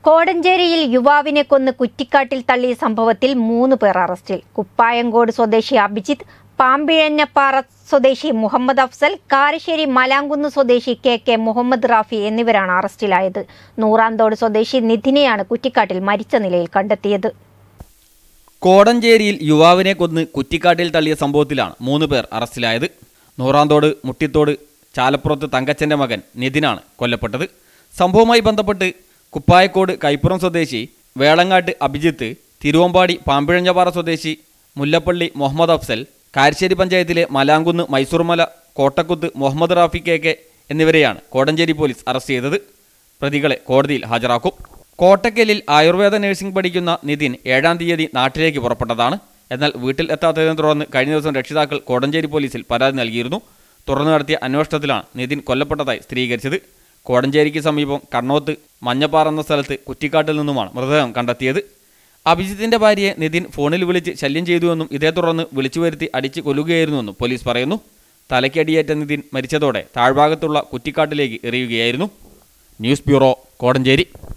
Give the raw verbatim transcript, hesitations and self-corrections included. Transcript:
കോടഞ്ചേരിയിൽ യുവാവിനെ കൊന്ന് കുറ്റിക്കാട്ടിൽ തള്ളിയ സംഭവത്തിൽ മൂന്ന് പേർ അറസ്റ്റിൽ. കുപ്പായങ്കോട് സ്വദേശി അഭിജിത്ത്, പാമ്പിഴഞ്ഞപ്പാറ സ്വദേശി മുഹമ്മദ് അഫ്സൽ, കാരശ്ശേരി മലാങ്കുന്ന് സ്വദേശി കെ കെ മുഹമ്മദ് റാഫി എന്നിവരാണ് അറസ്റ്റിലായത്. നൂറാന്തോട് സ്വദേശി നിധിനെയാണ് കുറ്റിക്കാട്ടിൽ മരിച്ച നിലയിൽ കണ്ടെത്തിയത്. കോടഞ്ചേരിയിൽ യുവാവിനെ കൊന്ന് കുറ്റിക്കാട്ടിൽ തള്ളിയ സംഭവത്തിലാണ് മൂന്ന് പേർ അറസ്റ്റിലായത്. നൂറാന്തോട് മുട്ടിത്തോട് ചാലപ്പുറത്ത് തങ്കച്ചന്റെ മകൻ നിധിനാണ് കൊല്ലപ്പെട്ടത്. സംഭവവുമായി ബന്ധപ്പെട്ട് കുപ്പായക്കോട് കൈപ്പുറം സ്വദേശി വേളങ്ങാട്ട് അഭിജിത്ത്, തിരുവമ്പാടി പാമ്പിഴഞ്ഞപ്പാറ സ്വദേശി മുല്ലപ്പള്ളി മുഹമ്മദ് അഫ്സൽ, കാരശ്ശേരി പഞ്ചായത്തിലെ മലാങ്കുന്ന് മൈസൂർമല കോട്ടക്കുത്ത് മുഹമ്മദ് റാഫി കെ കെ എന്നിവരെയാണ് കോടഞ്ചേരി പോലീസ് അറസ്റ്റ് ചെയ്തത്. പ്രതികളെ കോടതിയിൽ ഹാജരാക്കും. കോട്ടക്കലിൽ ആയുർവേദ നഴ്സിംഗ് പഠിക്കുന്ന നിതിൻ ഏഴാം തീയതി നാട്ടിലേക്ക് പുറപ്പെട്ടതാണ്. എന്നാൽ വീട്ടിൽ എത്താത്തതിനെ തുടർന്ന് കഴിഞ്ഞ ദിവസം രക്ഷിതാക്കൾ കോടഞ്ചേരി പോലീസിൽ പരാതി നൽകിയിരുന്നു. തുടർന്ന് നടത്തിയ അന്വേഷണത്തിലാണ് നിതിൻ കൊല്ലപ്പെട്ടതായി സ്ഥിരീകരിച്ചത്. കോടഞ്ചേരിക്ക് സമീപം കണ്ണോത്ത് മഞ്ഞപ്പാറ എന്ന സ്ഥലത്ത് കുറ്റിക്കാട്ടിൽ നിന്നുമാണ് മൃതദേഹം കണ്ടെത്തിയത്. അഭിജിത്തിന്റെ ഭാര്യയെ നിതിൻ ഫോണിൽ വിളിച്ച് ശല്യം ചെയ്തുവെന്നും ഇതേ തുടർന്ന് വിളിച്ചു വരുത്തി അടിച്ച് കൊല്ലുകയായിരുന്നുവെന്നും പോലീസ് പറയുന്നു. തലയ്ക്കടിയേറ്റ നിതിൻ മരിച്ചതോടെ താഴ്ഭാഗത്തുള്ള കുറ്റിക്കാട്ടിലേക്ക് എറിയുകയായിരുന്നു. News bureau, Kodanchery.